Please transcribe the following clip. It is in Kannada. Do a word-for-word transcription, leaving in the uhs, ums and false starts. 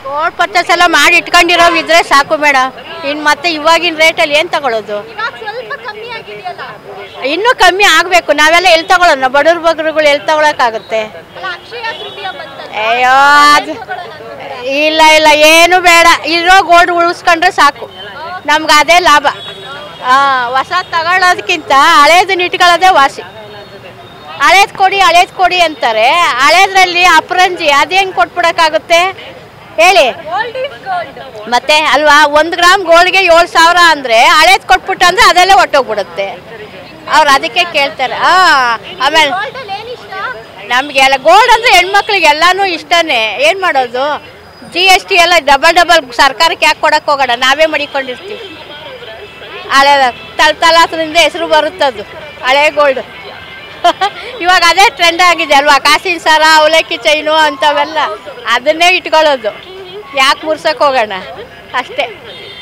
ಗೋಲ್ಡ್ ಪರ್ಚೇಸ್ ಎಲ್ಲ ಮಾಡಿ ಇಟ್ಕೊಂಡಿರೋ ಇದ್ರೆ ಸಾಕು ಮೇಡಮ್. ಇನ್ನು ಮತ್ತೆ ಇವಾಗಿನ ರೇಟಲ್ಲಿ ಏನು ತಗೊಳ್ಳೋದು? ಇನ್ನೂ ಕಮ್ಮಿ ಆಗಬೇಕು. ನಾವೆಲ್ಲ ಎಲ್ಲಿ ತಗೊಳ್ಳೋಣ? ಬಡವ್ರ ಬಗ್ರುಗಳು ಎಲ್ಲಿ ತಗೊಳಕ್ಕಾಗುತ್ತೆ? ಅಯ್ಯೋ ಅದು ಇಲ್ಲ ಇಲ್ಲ ಏನು ಬೇಡ. ಇರೋ ಗೋಲ್ಡ್ ಉಳಿಸ್ಕೊಂಡ್ರೆ ಸಾಕು, ನಮ್ಗೆ ಅದೇ ಲಾಭ. ಹಾಂ, ಹೊಸ ತಗೊಳ್ಳೋದಕ್ಕಿಂತ ಹಳೇದನ್ನ ಇಟ್ಕೊಳ್ಳೋದೇ ವಾಸಿ. ಹಳೇದು ಕೊಡಿ ಹಳೇದು ಕೊಡಿ ಅಂತಾರೆ. ಹಳೇದ್ರಲ್ಲಿ ಅಪರಂಜಿ ಅದು ಹೆಂಗೆ ಕೊಟ್ಬಿಡೋಕ್ಕಾಗುತ್ತೆ ಹೇಳಿ? ಮತ್ತೆ ಅಲ್ವಾ, ಒಂದು ಗ್ರಾಮ್ ಗೋಲ್ಡ್ಗೆ ಏಳು ಸಾವಿರ ಅಂದರೆ ಹಳೇದು ಕೊಟ್ಬಿಟ್ಟು ಅಂದರೆ ಅದೆಲ್ಲ ಹೊಟ್ಟೋಗ್ಬಿಡುತ್ತೆ. ಅವ್ರು ಅದಕ್ಕೆ ಕೇಳ್ತಾರೆ. ಹಾಂ, ಆಮೇಲೆ ನಮಗೆಲ್ಲ ಗೋಲ್ಡ್ ಅಂದರೆ ಹೆಣ್ಮಕ್ಳಿಗೆ ಎಲ್ಲನೂ ಇಷ್ಟನೇ. ಏನು ಮಾಡೋದು? ಜಿ ಎಸ್ ಟಿ ಎಲ್ಲ ಡಬಲ್ ಡಬಲ್ ಸರ್ಕಾರಕ್ಕೆ ಯಾಕೆ ಕೊಡೋಕೆ ಹೋಗೋಣ? ನಾವೇ ಮಡಿಕೊಂಡಿರ್ತೀವಿ. ಹಳೆ ತಲ ತಲಾಸದಿಂದ ಹೆಸರು ಬರುತ್ತದು ಹಳೆ ಗೋಲ್ಡ್. ಇವಾಗ ಅದೇ ಟ್ರೆಂಡ್ ಆಗಿದೆ ಅಲ್ವಾ? ಕಾಸಿನ ಸರ, ಅವಲಕ್ಕಿ ಚೈನು ಅಂಥವೆಲ್ಲ ಅದನ್ನೇ ಇಟ್ಕೊಳ್ಳೋದು. ಯಾಕೆ ಮುರ್ಸಕ್ಕೆ ಹೋಗೋಣ ಅಷ್ಟೇ.